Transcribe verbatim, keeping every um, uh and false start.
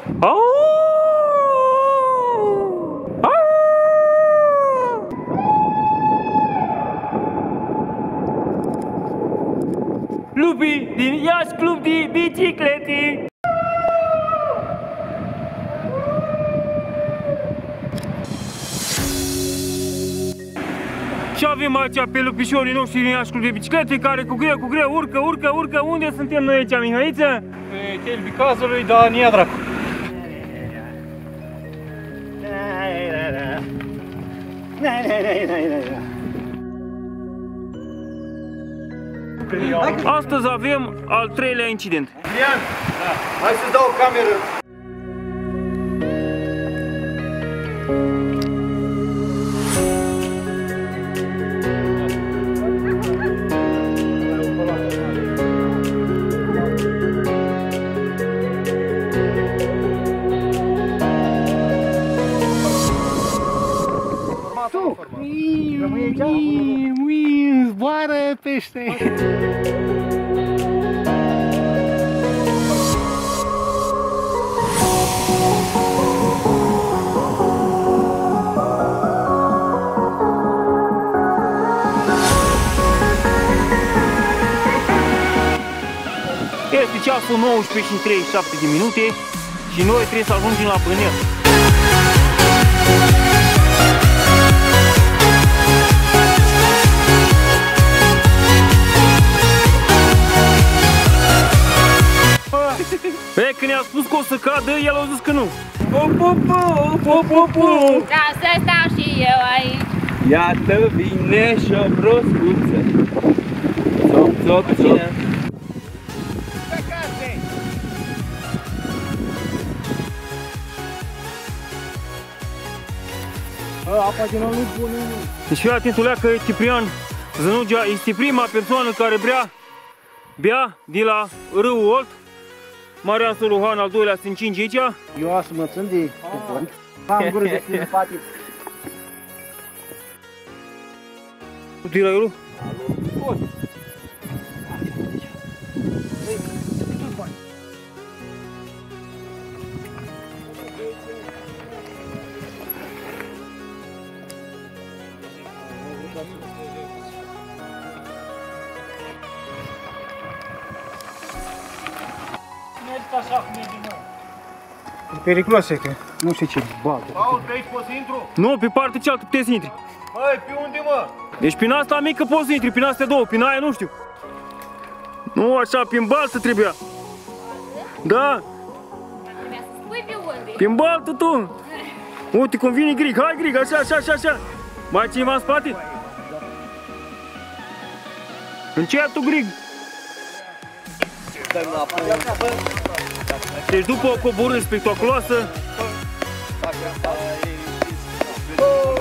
Au! Au! Lupii din Iași Club de Biciclete. Și avem aici pe lupișorii noștri din Iași Club de Biciclete, care cu greu, cu greu urcă, urcă, urcă. Unde suntem noi aici, Mihăiță? Pe chelbii cazului, dar nu ia dracu. Astăzi avem al treilea incident. Adrian, da. Hai să dau o cameră. Rămâne aici? Zboară pește! Este ceasul nouăsprezece și treizeci și șapte de minute și noi trebuie să ajungem la Bănești. E, când i-a spus că o să cadă, el a zis că nu. Po, po, po, po, po, po. Da, să stau și eu aici. Iată vine și o broscuță. Țop, țop, țop. Apa din nou nu bune. Deci fii atent, Uleacă, Ciprian Zănugea este prima persoană care bea, bea de la râul Olt. Marian Soluhan, al doilea, se încinge aici. Eu asum mă țin de cupon. Am gură de simpatic. Tu tira eu? E periculos, e că nu știu ce bagă. Paul, pe aici poți să intru? Nu, pe partea cealaltă puteți să intri. Băi, pe unde, mă? Deci prin asta mică poți să intri, prin astea două, prin aia nu știu. Nu așa, prin baltă trebuia. Da, Trebuia să spui pe unde. prin baltă tu. Uite cum vine Grig, hai Grig, așa, așa, așa, așa. Mai cineva în spate? Încetul, Grig. Deci după o coborâre spectaculoasă,